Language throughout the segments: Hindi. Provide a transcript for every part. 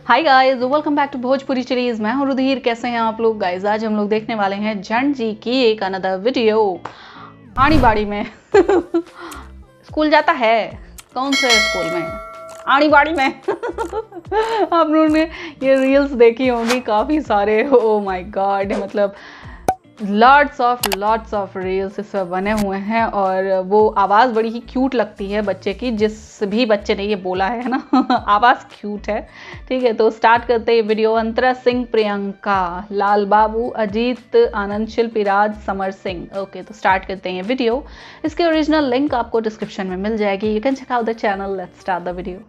Hi guys, welcome back to Bhojpuri series. मैं हूं रुधिर। कैसे हैं आप लोग गाइस? आज हम लोग देखने वाले हैं जंड जी की एक अनदर वीडियो। आड़ी बाड़ी में स्कूल जाता है, कौन से स्कूल में? आड़ी बाड़ी में। आप लोगों ने ये रील्स देखी होंगी काफ़ी सारे। ओ माय गॉड, मतलब लॉट्स ऑफ रील्स इस पर बने हुए हैं और वो आवाज़ बड़ी ही क्यूट लगती है बच्चे की। जिस भी बच्चे ने ये बोला है ना आवाज़ क्यूट है। ठीक है, तो स्टार्ट करते हैं वीडियो। अंतरा सिंह, प्रियंका, लाल बाबू, अजीत, आनंद, शिल्पी राज, समर सिंह। ओके, तो स्टार्ट करते हैं वीडियो। इसकी ओरिजिनल लिंक आपको डिस्क्रिप्शन में मिल जाएगी। You can check out the channel. Let's start the video.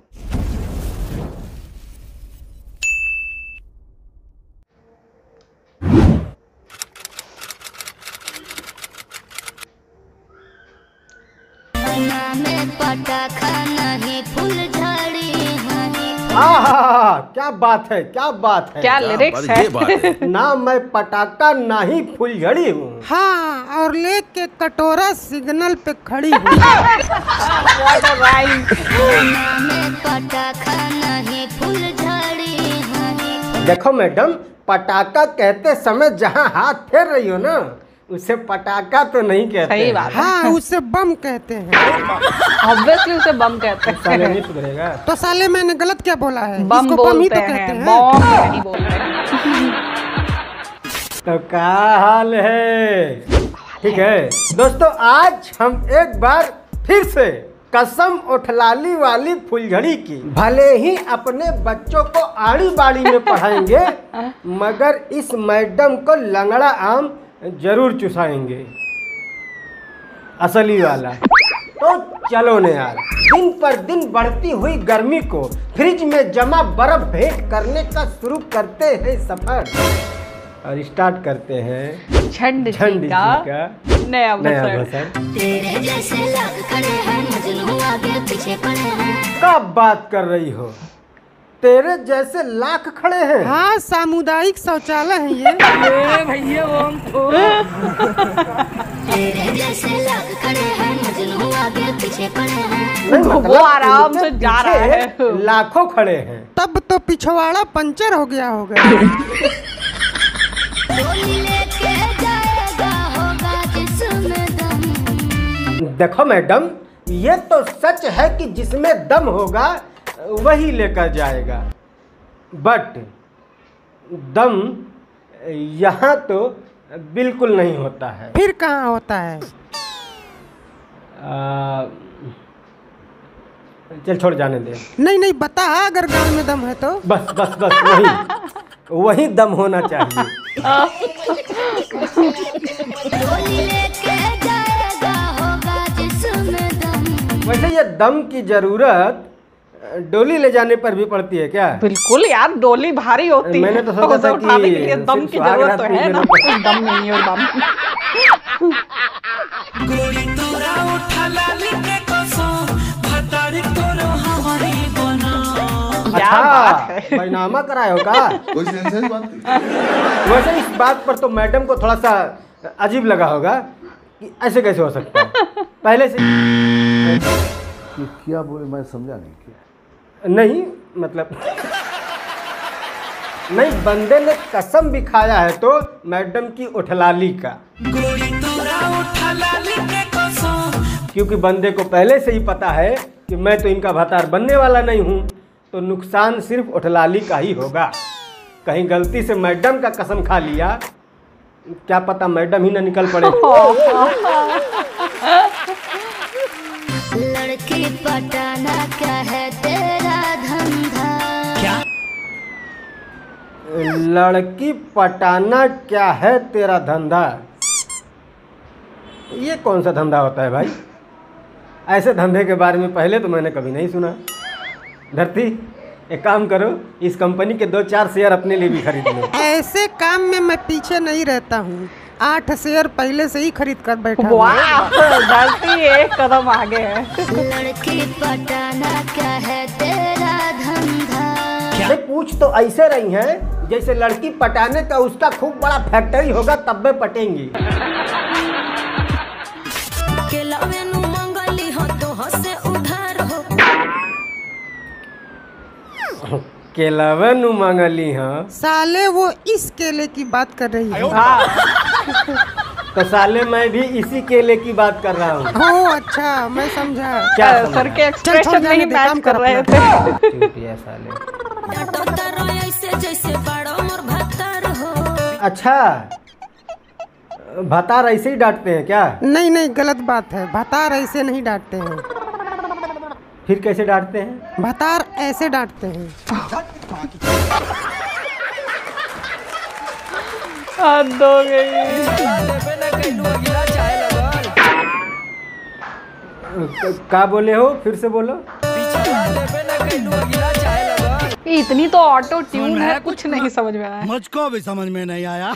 क्या बात है, क्या बात है, क्या लिरिक्स है। ना मैं पटाखा ना ही फुलझड़ी हूँ। हाँ, और लेके कटोरा सिग्नल पे खड़ी हूँ। देखो मैडम, पटाखा कहते समय जहाँ हाथ फेर रही हो ना, उसे पटाखा तो नहीं कहते। सही बात है। हाँ, उसे बम कहते हैं। ऑब्वियसली उसे बम कहते साले हैं। नहीं सुधरेगा। तो साले मैंने गलत क्या बोला है? बम इसको बम ही बोलते तो कहते हैं, हैं। बम नहीं बोलते हैं। तो क्या हाल है? ठीक है दोस्तों, आज हम एक बार फिर से कसम उठलाली वाली फुलझड़ी की, भले ही अपने बच्चों को आड़ी बाड़ी में पढ़ाएंगे मगर इस मैडम को लंगड़ा आम जरूर चुसाएंगे, असली वाला। तो चलो न यार, दिन पर दिन बढ़ती हुई गर्मी को फ्रिज में जमा बर्फ भेंट करने का शुरू करते हैं सफर और स्टार्ट करते हैं झंड जी का नया बसर। तेरे जैसे लाख खड़े हैं, मजनू आगे पीछे पड़े हैं। कब बात कर रही हो? तेरे जैसे लाख खड़े हैं। हाँ, सामुदायिक शौचालय है ये। भैया वो तेरे जैसे लाख खड़े हैं, मजनू आगे पीछे पड़े हैं। नहीं, वो मतलब आराम से इनके जा रहा है। पीछे लाखों खड़े हैं। तब तो पिछवाड़ा पंचर हो गया होगा। डोली लेके जाएगा होगा जिसमें दम। देखो मैडम, ये तो सच है कि जिसमें दम होगा वही लेकर जाएगा, बट दम यहाँ तो बिल्कुल नहीं होता है। फिर कहाँ होता है? चल छोड़, जाने दे। नहीं बता, अगर गाल में दम है तो। बस बस बस, वही दम होना चाहिए। डोली लेके जाएगा होगा जिसमें दम। वैसे ये दम की जरूरत डोली ले जाने पर भी पड़ती है क्या? बिल्कुल यार, डोली भारी होती है। मैंने तो सोचा उसे था उठाने कि के लिए दम सिर्फ की जरूरत तो सुहागरात है ना। में कुछ दम नहीं है और दम। क्या बात है। अच्छा, बैनामा कराए हो का? कोई सेंसेस बात नहीं। वैसे इस बात पर तो मैडम को थोड़ा सा अजीब लगा होगा कि ऐसे कैसे हो सकता है। पहले से क्या बोले, मैं समझा नहीं क्या। नहीं, मतलब नहीं, बंदे ने कसम भी खाया है तो मैडम की उठलाली का, क्योंकि बंदे को पहले से ही पता है कि मैं तो इनका भतार बनने वाला नहीं हूँ, तो नुकसान सिर्फ उठलाली का ही होगा। कहीं गलती से मैडम का कसम खा लिया, क्या पता मैडम ही ना निकल पड़े। लड़की पटाना क्या है तेरा धंधा? क्या? लड़की पटाना क्या है तेरा धंधा? ये कौन सा धंधा होता है भाई? ऐसे धंधे के बारे में पहले तो मैंने कभी नहीं सुना। धरती, एक काम करो, इस कंपनी के 2-4 शेयर अपने लिए भी खरीद लो। ऐसे काम में मैं पीछे नहीं रहता हूँ। 8 शेयर पहले से ही खरीद कर बैठा हूँ। वाह, धरती एक कदम आगे है। लड़की पटाना क्या है तेरा धंधा? अरे पूछ तो ऐसे रही हैं जैसे लड़की पटाने का उसका खूब बड़ा फैक्ट्री होगा तब में पटेंगी। केलावा नु मांगली हाँ। साले वो इस केले की बात कर रही है। तो साले मैं भी इसी केले की बात कर रहा हूँ। हो अच्छा मैं समझा। क्या सर के चल छोड़ एक्सप्रेशन जाने नहीं दे, मैच काम कर कर रहे अपना। थे। चूतिया साले। अच्छा भतार ऐसे ही डांटते हैं क्या? नहीं नहीं गलत बात है, भतार ऐसे नहीं डांटते हैं। फिर कैसे डांटते हैं? भतार ऐसे डांटते हैं। हद हो गई। क्या बोले हो? फिर से बोलो। इतनी तो ऑटो ट्यून है, कुछ नहीं समझ में आया। मुझको भी समझ में नहीं आया।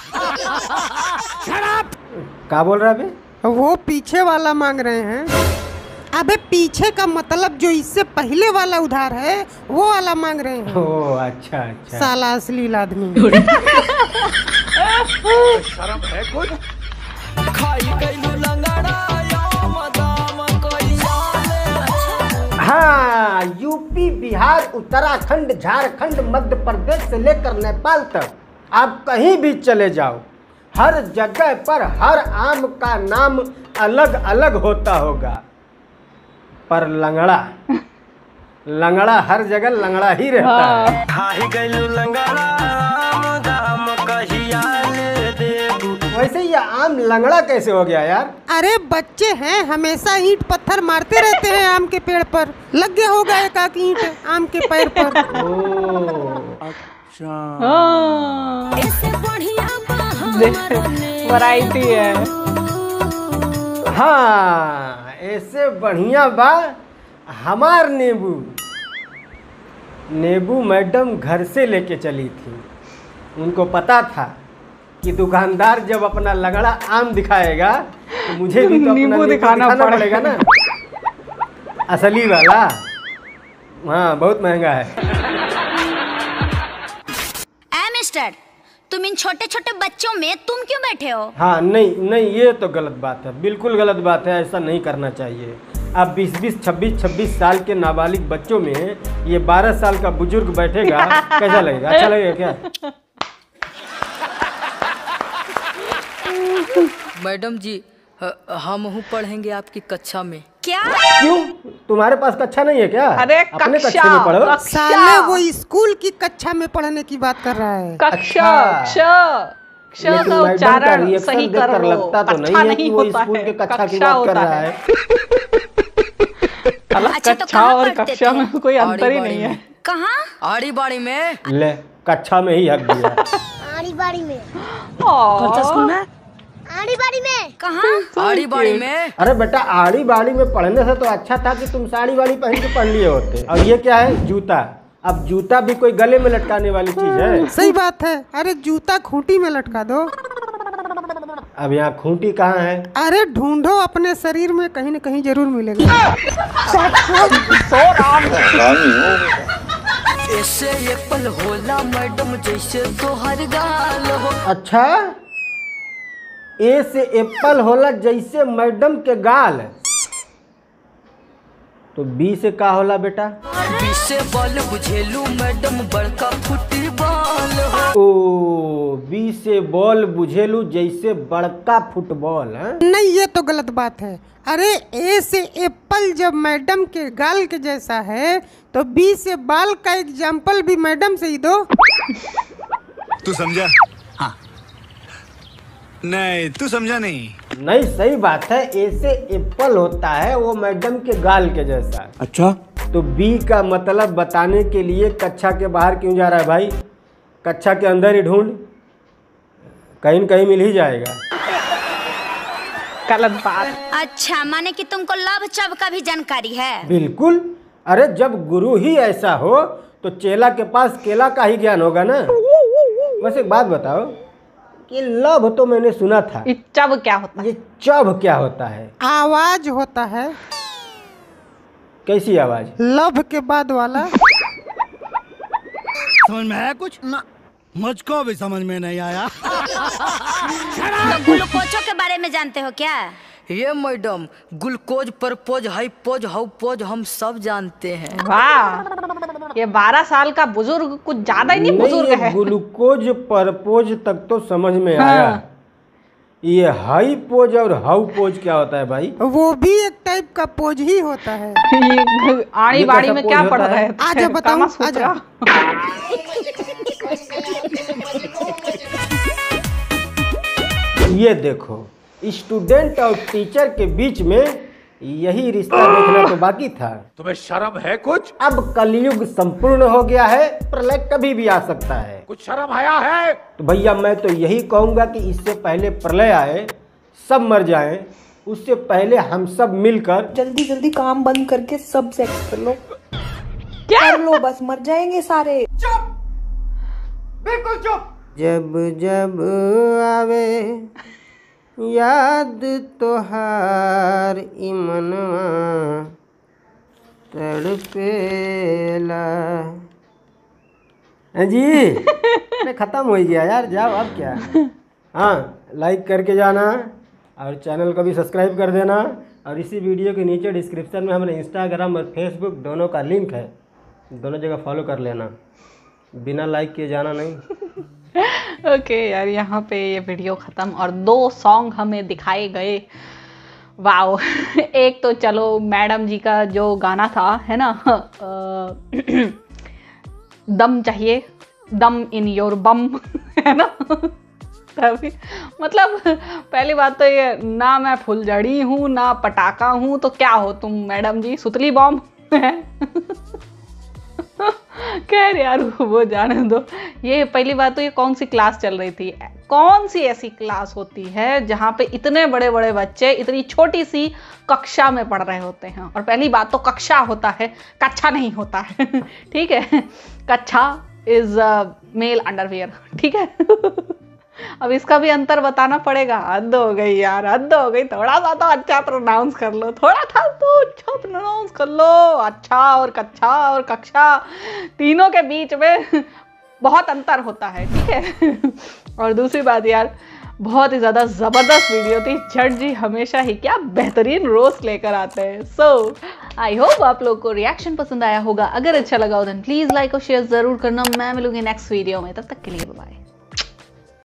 क्या बोल रहा है बे? वो पीछे वाला मांग रहे हैं। अबे पीछे का मतलब जो इससे पहले वाला उधार है वो वाला मांग रहे हैं। ओह अच्छा अच्छा। साला अश्लील आदमी। शर्म है कुछ? हाँ यूपी बिहार उत्तराखंड झारखंड मध्य प्रदेश से लेकर नेपाल तक आप कहीं भी चले जाओ, हर जगह पर हर आम का नाम अलग अलग होता होगा, पर लंगड़ा लंगड़ा हर जगह लंगड़ा ही रहता है। वैसे ये आम लंगड़ा कैसे हो गया यार? अरे बच्चे हैं, हमेशा ईंट पत्थर मारते रहते हैं आम के पेड़ पर। लग गया होगा एक आक ईंट आम के पैर पर। वैरायटी है। हाँ ऐसे बढ़िया बा हमार नींबू। नींबू मैडम घर से लेके चली थी, उनको पता था कि दुकानदार जब अपना लगड़ा आम दिखाएगा तो मुझे भी तो अपना नींबू दिखाना पड़ेगा ना, असली वाला। हाँ बहुत महंगा है। मिस्टर तुम इन छोटे छोटे बच्चों में तुम क्यों बैठे हो? हाँ नहीं नहीं ये तो गलत बात है, बिल्कुल गलत बात है, ऐसा नहीं करना चाहिए। अब 20-20, 26-26 साल के नाबालिग बच्चों में ये 12 साल का बुजुर्ग बैठेगा, कैसा लगेगा? अच्छा लगेगा क्या? मैडम जी हम पढ़ेंगे आपकी कक्षा में। क्या? क्यों तुम्हारे पास कक्षा नहीं है क्या? अरे अपने कक्षा में पढ़ो। साले वो स्कूल की कक्षा में पढ़ने की बात कर रहा है। कक्षा का उच्चारण सही कर लो। लगता तो नहीं है कि वो स्कूल के कक्षा की बात कर रहा है। कक्षा और कक्षा में कोई अंतर ही नहीं है। कहाँ? आड़ी बाड़ी में। ले कक्षा में ही हक दिया। आड़ी बाड़ी में। आड़ी बाड़ी में कहाँ? आड़ी बाड़ी में। अरे बेटा आड़ी बाड़ी में पढ़ने से तो अच्छा था कि तुम साड़ी वाड़ी पहन के पढ़ लिए होते। और ये क्या है? जूता। अब जूता भी कोई गले में लटकाने वाली चीज है? सही बात है। अरे जूता खूंटी में लटका दो। अब यहाँ खूंटी कहाँ है? अरे ढूंढो अपने शरीर में, कहीं न कहीं जरूर मिलेगा। ऐसे एप्पल होला मैडम जैसे तोहर गाल हो। अच्छा ए से एप्पल होला जैसे मैडम के गाल, तो बी से का होला बेटा? बी से बॉल बुझेलू मैडम बड़का फुटबॉल हो। ओ बी से बॉल बुझेलू जैसे बड़का फुटबॉल है? नहीं ये तो गलत बात है। अरे ए से एप्पल जब मैडम के गाल के जैसा है तो बी से बाल का एग्जाम्पल भी मैडम से ही दो। तू समझा? हाँ नहीं तू समझा नहीं। नहीं सही बात है, ए से एप्पल होता है वो मैडम के गाल के जैसा। अच्छा तो बी का मतलब बताने के लिए कक्षा के बाहर क्यों जा रहा है भाई? कक्षा के अंदर ही ढूंढ, कहीं न कहीं मिल ही जाएगा। गलत बात। अच्छा माने कि तुमको लव चब का भी जानकारी है? बिल्कुल। अरे जब गुरु ही ऐसा हो तो चेला के पास केला का ही ज्ञान होगा ना। वैसे एक बात बताओ कि लव तो मैंने सुना था, ये चब क्या होता है? ये चब क्या होता है? आवाज होता है। कैसी आवाज? लव के बाद वाला। समझ में आया कुछ? ना मुझको भी समझ में नहीं आया। तो ग्लूकोजों के बारे में जानते हो क्या? ये मैडम ग्लूकोज परपोज हाइपोज हाउपोज हम सब जानते हैं। वाह ये 12 साल का बुजुर्ग कुछ ज्यादा ही नहीं बुजुर्ग ये है। ग्लूकोज परपोज तक तो समझ में आया। हाँ। ये हाई पोज और हाउ पोज क्या होता है भाई? वो भी एक टाइप का पोज ही होता है। ये आड़ी ये बाड़ी कैसा में पोज क्या होता पढ़ है? रहे थे? आजा बताऊं, कामासूत्रा। ये देखो, स्टूडेंट और टीचर के बीच में यही रिश्ता देखना तो बाकी था। तुम्हें शर्म है कुछ? अब कलयुग संपूर्ण हो गया है, प्रलय कभी भी आ सकता है। कुछ शर्म आया है? तो भैया मैं तो यही कहूंगा कि इससे पहले प्रलय आए, सब मर जाएं, उससे पहले हम सब मिलकर जल्दी जल्दी काम बंद करके सब सेक्स कर लो। क्या कर लो, बस मर जाएंगे सारे। चुप, बिल्कुल चुप। जब जब आवे याद तोहार ई मनवा तड़पेला। जी मैं खत्म हो गया यार, जाओ अब क्या। हाँ, लाइक करके जाना और चैनल को भी सब्सक्राइब कर देना। और इसी वीडियो के नीचे डिस्क्रिप्शन में हमारे इंस्टाग्राम और फेसबुक दोनों का लिंक है, दोनों जगह फॉलो कर लेना, बिना लाइक किए जाना नहीं। ओके यार, यहाँ पे ये वीडियो ख़त्म और 2 सॉन्ग हमें दिखाए गए। वाओ। एक तो चलो मैडम जी का जो गाना था, है ना, दम चाहिए, दम इन योर बम, है ना। तभी मतलब पहली बात तो ये, ना मैं फुलझड़ी हूँ ना पटाखा हूँ, तो क्या हो तुम मैडम जी, सुतली बम है। खैर यार वो जाने दो। ये पहली बात तो ये कौन सी क्लास चल रही थी, कौन सी ऐसी क्लास होती है जहाँ पे इतने बड़े बड़े बच्चे इतनी छोटी सी कक्षा में पढ़ रहे होते हैं। और पहली बात तो कक्षा होता है, कक्षा नहीं होता है। ठीक है, कक्षा इज मेल अंडरवियर, ठीक है। अब इसका भी अंतर बताना पड़ेगा। हद हो गई यार, हद हो गई। थोड़ा सा तो अच्छा प्रोनाउंस कर लो, थोड़ा था तो अच्छा प्रोनाउंस कर लो। अच्छा और कक्षा और कक्षा, तीनों के बीच में बहुत अंतर होता है, ठीक है। और दूसरी बात यार, बहुत ही ज़्यादा ज़बरदस्त वीडियो थी। जट जी हमेशा ही क्या बेहतरीन रोस्ट लेकर आते हैं। सो आई होप आप लोग को रिएक्शन पसंद आया होगा। अगर अच्छा लगा हो देन प्लीज़ लाइक और शेयर ज़रूर करना। मैं मिलूंगी नेक्स्ट वीडियो में, तब तक के लिए बाय।